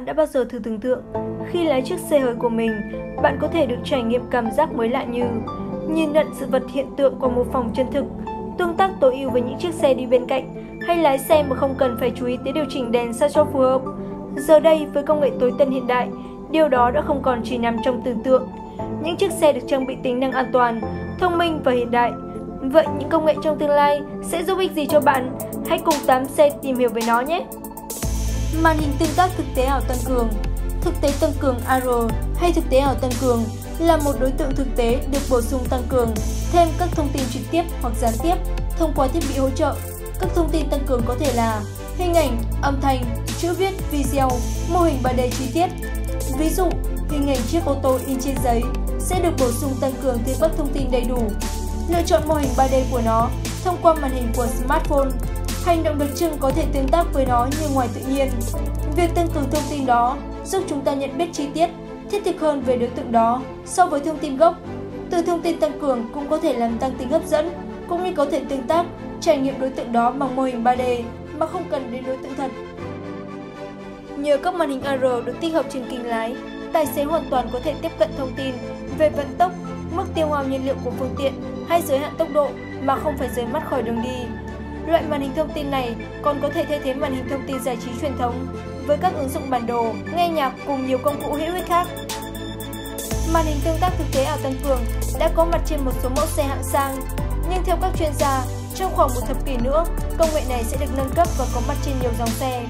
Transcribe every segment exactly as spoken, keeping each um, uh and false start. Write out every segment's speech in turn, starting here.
đã bao giờ thử tưởng tượng, khi lái chiếc xe hơi của mình, bạn có thể được trải nghiệm cảm giác mới lạ như nhìn nhận sự vật hiện tượng qua mô phỏng chân thực, tương tác tối ưu với những chiếc xe đi bên cạnh, hay lái xe mà không cần phải chú ý tới điều chỉnh đèn sao cho phù hợp. Giờ đây, với công nghệ tối tân hiện đại, điều đó đã không còn chỉ nằm trong tưởng tượng. Những chiếc xe được trang bị tính năng an toàn, thông minh và hiện đại. Vậy những công nghệ trong tương lai sẽ giúp ích gì cho bạn? Hãy cùng tám xe tìm hiểu về nó nhé! Màn hình tương tác thực tế ảo tăng cường. Thực tế tăng cường A R hay thực tế ảo tăng cường là một đối tượng thực tế được bổ sung tăng cường thêm các thông tin trực tiếp hoặc gián tiếp thông qua thiết bị hỗ trợ. Các thông tin tăng cường có thể là hình ảnh, âm thanh, chữ viết, video, mô hình ba D chi tiết. Ví dụ, hình ảnh chiếc ô tô in trên giấy sẽ được bổ sung tăng cường thêm các thông tin đầy đủ. Lựa chọn mô hình ba D của nó thông qua màn hình của smartphone. Hành động đặc trưng có thể tương tác với nó như ngoài tự nhiên. Việc tăng cường thông tin đó giúp chúng ta nhận biết chi tiết, thiết thực hơn về đối tượng đó so với thông tin gốc. Từ thông tin tăng cường cũng có thể làm tăng tính hấp dẫn, cũng như có thể tương tác, trải nghiệm đối tượng đó bằng mô hình ba D mà không cần đến đối tượng thật. Nhờ các màn hình A R được tích hợp trên kính lái, tài xế hoàn toàn có thể tiếp cận thông tin về vận tốc, mức tiêu hao nhiên liệu của phương tiện hay giới hạn tốc độ mà không phải rời mắt khỏi đường đi. Loại màn hình thông tin này còn có thể thay thế màn hình thông tin giải trí truyền thống với các ứng dụng bản đồ, nghe nhạc cùng nhiều công cụ hữu ích khác. Màn hình tương tác thực tế ảo tăng cường đã có mặt trên một số mẫu xe hạng sang, nhưng theo các chuyên gia, trong khoảng một thập kỷ nữa, công nghệ này sẽ được nâng cấp và có mặt trên nhiều dòng xe.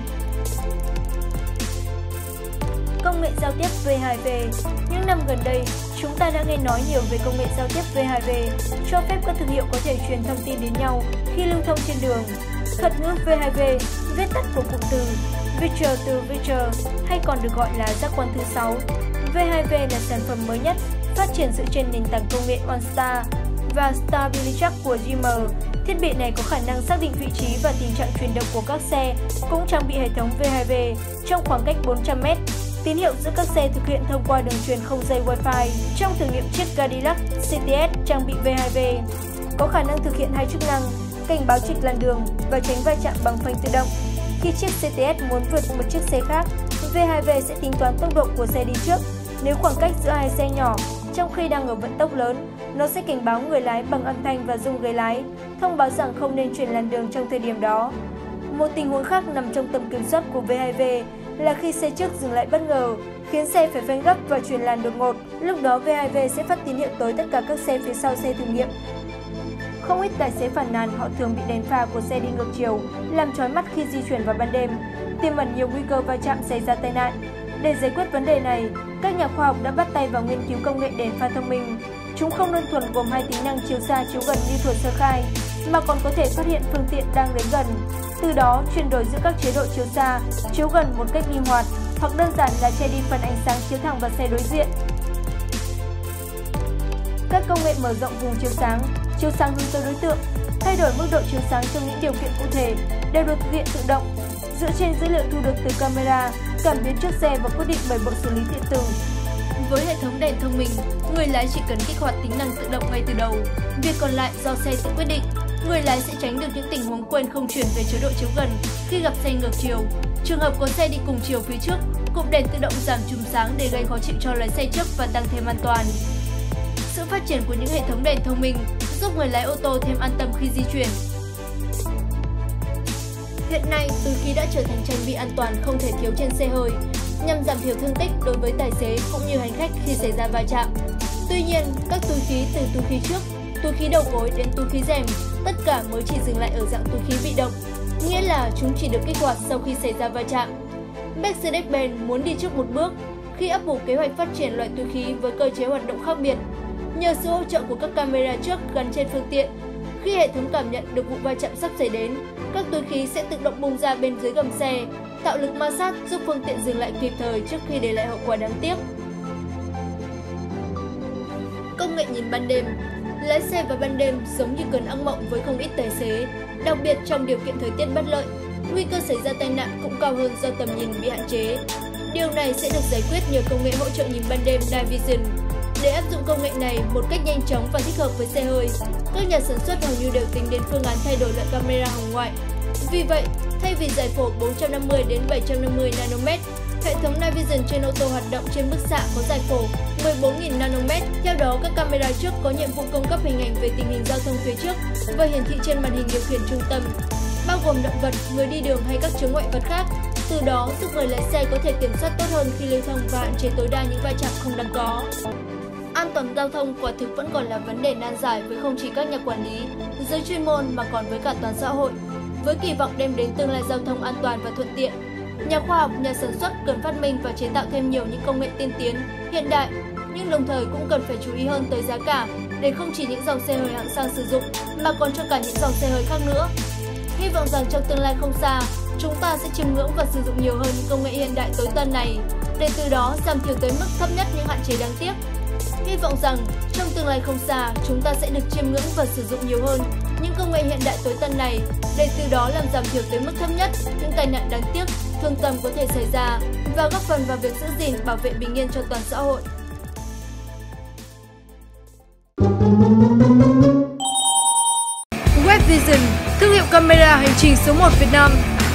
Công nghệ giao tiếp V hai V. Những năm gần đây, chúng ta đã nghe nói nhiều về công nghệ giao tiếp V hai V, cho phép các thương hiệu có thể truyền thông tin đến nhau khi lưu thông trên đường. Thuật ngữ V hai V, viết tắt của cụm từ Virtual to Virtual, hay còn được gọi là giác quan thứ sáu. V hai V là sản phẩm mới nhất, phát triển dựa trên nền tảng công nghệ OnStar và StarBillyTrack của G M. Thiết bị này có khả năng xác định vị trí và tình trạng chuyển động của các xe, cũng trang bị hệ thống V hai V trong khoảng cách bốn trăm mét. Tín hiệu giữa các xe thực hiện thông qua đường truyền không dây Wi-Fi. Trong thử nghiệm chiếc Cadillac C T S trang bị V hai V, có khả năng thực hiện hai chức năng, cảnh báo trịch làn đường và tránh va chạm bằng phanh tự động. Khi chiếc C T S muốn vượt một chiếc xe khác, V hai V sẽ tính toán tốc độ của xe đi trước. Nếu khoảng cách giữa hai xe nhỏ, trong khi đang ở vận tốc lớn, nó sẽ cảnh báo người lái bằng âm thanh và rung ghế lái, thông báo rằng không nên chuyển làn đường trong thời điểm đó. Một tình huống khác nằm trong tầm kiểm soát của V hai V là khi xe trước dừng lại bất ngờ, khiến xe phải phanh gấp và chuyển làn đột ngột. Lúc đó V hai V sẽ phát tín hiệu tới tất cả các xe phía sau xe thử nghiệm. Không ít tài xế phàn nàn họ thường bị đèn pha của xe đi ngược chiều làm chói mắt khi di chuyển vào ban đêm, tiềm ẩn nhiều nguy cơ va chạm xảy ra tai nạn. Để giải quyết vấn đề này, các nhà khoa học đã bắt tay vào nghiên cứu công nghệ đèn pha thông minh. Chúng không đơn thuần gồm hai tính năng chiếu xa chiếu gần như thuở sơ khai, mà còn có thể phát hiện phương tiện đang đến gần. Từ đó, chuyển đổi giữa các chế độ chiếu xa, chiếu gần một cách linh hoạt, hoặc đơn giản là che đi phần ánh sáng chiếu thẳng vào xe đối diện. Các công nghệ mở rộng vùng chiếu sáng, chiếu sáng hướng tới đối tượng, thay đổi mức độ chiếu sáng trong những điều kiện cụ thể đều được thực hiện tự động, dựa trên dữ liệu thu được từ camera, cảm biến trước xe và quyết định bởi bộ xử lý điện tử. Với hệ thống đèn thông minh, người lái chỉ cần kích hoạt tính năng tự động ngay từ đầu, việc còn lại do xe tự quyết định. Người lái sẽ tránh được những tình huống quên không chuyển về chế độ chiếu gần khi gặp xe ngược chiều. Trường hợp có xe đi cùng chiều phía trước, cụm đèn tự động giảm chùm sáng để gây khó chịu cho lái xe trước và tăng thêm an toàn. Sự phát triển của những hệ thống đèn thông minh giúp người lái ô tô thêm an tâm khi di chuyển. Hiện nay, túi khí đã trở thành trang bị an toàn không thể thiếu trên xe hơi, nhằm giảm thiểu thương tích đối với tài xế cũng như hành khách khi xảy ra va chạm. Tuy nhiên, các túi khí từ túi khí trước, túi khí đầu gối đến túi khí rèm, tất cả mới chỉ dừng lại ở dạng túi khí bị động, nghĩa là chúng chỉ được kích hoạt sau khi xảy ra va chạm. Mercedes-Benz muốn đi trước một bước khi ấp ủ kế hoạch phát triển loại túi khí với cơ chế hoạt động khác biệt. Nhờ sự hỗ trợ của các camera trước gắn trên phương tiện, khi hệ thống cảm nhận được vụ va chạm sắp xảy đến, các túi khí sẽ tự động bung ra bên dưới gầm xe, tạo lực ma sát giúp phương tiện dừng lại kịp thời trước khi để lại hậu quả đáng tiếc. Công nghệ nhìn ban đêm. Lái xe vào ban đêm giống như cơn ác mộng với không ít tài xế, đặc biệt trong điều kiện thời tiết bất lợi. Nguy cơ xảy ra tai nạn cũng cao hơn do tầm nhìn bị hạn chế. Điều này sẽ được giải quyết nhờ công nghệ hỗ trợ nhìn ban đêm Night Vision. Để áp dụng công nghệ này một cách nhanh chóng và thích hợp với xe hơi, các nhà sản xuất hầu như đều tính đến phương án thay đổi loại camera hồng ngoại. Vì vậy, thay vì giải phẫu bốn trăm năm mươi đến bảy trăm năm mươi nanomet, Hệ thống Night Vision trên ô tô hoạt động trên bức xạ có dài phổ mười bốn nghìn nanomet. Theo đó, các camera trước có nhiệm vụ cung cấp hình ảnh về tình hình giao thông phía trước và hiển thị trên màn hình điều khiển trung tâm, bao gồm động vật, người đi đường hay các chướng ngại vật khác. Từ đó, giúp người lái xe có thể kiểm soát tốt hơn khi lưu thông và hạn chế tối đa những va chạm không đáng có. An toàn giao thông quả thực vẫn còn là vấn đề nan giải với không chỉ các nhà quản lý, giới chuyên môn mà còn với cả toàn xã hội. Với kỳ vọng đem đến tương lai giao thông an toàn và thuận tiện, nhà khoa học, nhà sản xuất cần phát minh và chế tạo thêm nhiều những công nghệ tiên tiến, hiện đại, nhưng đồng thời cũng cần phải chú ý hơn tới giá cả để không chỉ những dòng xe hơi hạng sang sử dụng mà còn cho cả những dòng xe hơi khác nữa. Hy vọng rằng trong tương lai không xa, chúng ta sẽ chiêm ngưỡng và sử dụng nhiều hơn những công nghệ hiện đại tối tân này, để từ đó giảm thiểu tới mức thấp nhất những hạn chế đáng tiếc. Hy vọng rằng trong tương lai không xa, chúng ta sẽ được chiêm ngưỡng và sử dụng nhiều hơn những công nghệ hiện đại tối tân này, để từ đó làm giảm thiểu tới mức thấp nhất những tai nạn đáng tiếc, thương tâm có thể xảy ra và góp phần vào việc giữ gìn, bảo vệ bình yên cho toàn xã hội. Web Vision, thương hiệu camera hành trình số một Việt Nam.